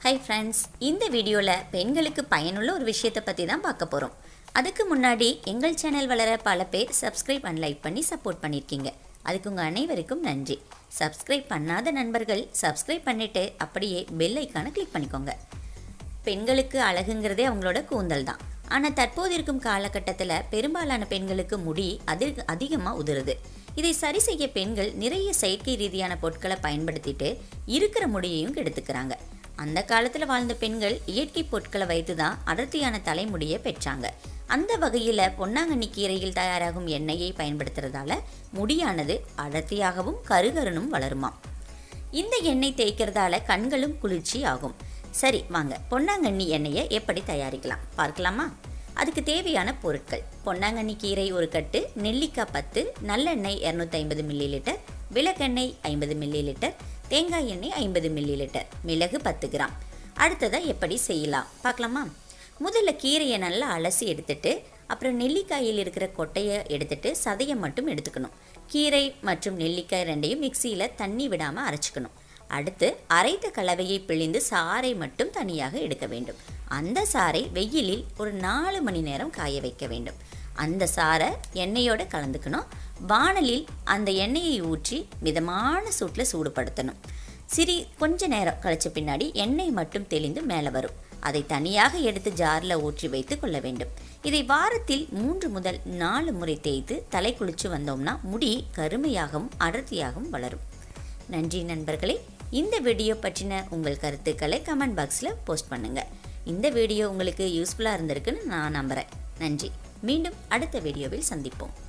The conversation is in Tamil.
ஹை ஃப்ரெண்ட்ஸ், இந்த வீடியோவில் பெண்களுக்கு பயனுள்ள ஒரு விஷயத்தை பற்றி தான் பார்க்க போகிறோம். அதுக்கு முன்னாடி எங்கள் சேனல் வளர பல பேர் சப்ஸ்கிரைப் அண்ட் லைக் பண்ணி சப்போர்ட் பண்ணியிருக்கீங்க. அதுக்கு உங்கள் அனைவருக்கும் நன்றி. சப்ஸ்கிரைப் பண்ணாத நண்பர்கள் சப்ஸ்கிரைப் பண்ணிவிட்டு அப்படியே பெல் ஐக்கானை கிளிக் பண்ணிக்கோங்க. பெண்களுக்கு அழகுங்கிறதே அவங்களோட கூந்தல் தான். ஆனால் தற்போது இருக்கும் காலகட்டத்தில் பெரும்பாலான பெண்களுக்கு முடி அதிகமாக உதிருது. இதை சரி செய்ய பெண்கள் நிறைய செயற்கை ரீதியான பொருட்களை பயன்படுத்திட்டு இருக்கிற முடியையும் கெடுத்துக்கிறாங்க. அந்த காலத்தில் வாழ்ந்த பெண்கள் இயற்கை பொருட்களை வைத்து தான் அடர்த்தியான தலைமுடியை பெற்றாங்க. அந்த வகையில் பொன்னாங்கண்ணி கீரையில் தயாராகும் எண்ணெயை பயன்படுத்துறதால முடியானது அடர்த்தியாகவும் கருகருனும் வளருமா. இந்த எண்ணெய் தேய்க்கிறதால கண்களும் குளிர்ச்சி ஆகும். சரி வாங்க, பொன்னாங்கண்ணி எண்ணெயை எப்படி தயாரிக்கலாம் பார்க்கலாமா? அதுக்கு தேவையான பொருட்கள்: பொன்னாங்கண்ணி கீரை 1 கட்டு, நெல்லிக்காய் 10, நல்லெண்ணெய் 250 மில்லிலிட்டர், விளக்கெண்ணெய் 50 மில்லிலிட்டர், தேங்காய் எண்ணெய் 50 மில்லிலிட்டர், மிளகு 10 கிராம். அடுத்ததாக எப்படி செய்யலாம் பார்க்கலாமா? முதல்ல கீரையை நல்லா அலசி எடுத்துட்டு அப்புறம் நெல்லிக்காயில் இருக்கிற கொட்டையை எடுத்துட்டு சதையை மட்டும் எடுத்துக்கணும். கீரை மற்றும் நெல்லிக்காய் ரெண்டையும் மிக்சியில் தண்ணி விடாமல் அரைச்சிக்கணும். அடுத்து அரைத்த கலவையை பிழிந்து சாறை மட்டும் தனியாக எடுக்க வேண்டும். அந்த சாறை வெயிலில் ஒரு 4 மணி நேரம் காய வைக்க வேண்டும். அந்த சாறை எண்ணெயோடு கலந்துக்கணும். வாணலில் அந்த எண்ணெயை ஊற்றி மிதமான சூட்டில் சூடுபடுத்தணும். கொஞ்ச நேரம் கழிச்ச பின்னாடி எண்ணெய் மட்டும் தெளிந்து மேலே வரும். அதை தனியாக எடுத்து ஜாரில் ஊற்றி வைத்து கொள்ள வேண்டும். இதை வாரத்தில் 3 முதல் 4 முறை தேய்த்து தலை குளிச்சு வந்தோம்னா முடி கருமையாகவும் அடர்த்தியாகவும் வளரும். நன்றி நண்பர்களே. இந்த வீடியோ பற்றின உங்கள் கருத்துக்களை கமெண்ட் பாக்ஸில் போஸ்ட் பண்ணுங்கள். இந்த வீடியோ உங்களுக்கு யூஸ்ஃபுல்லாக இருந்திருக்குன்னு நான் நம்புகிறேன். நன்றி. மீண்டும் அடுத்த வீடியோவில் சந்திப்போம்.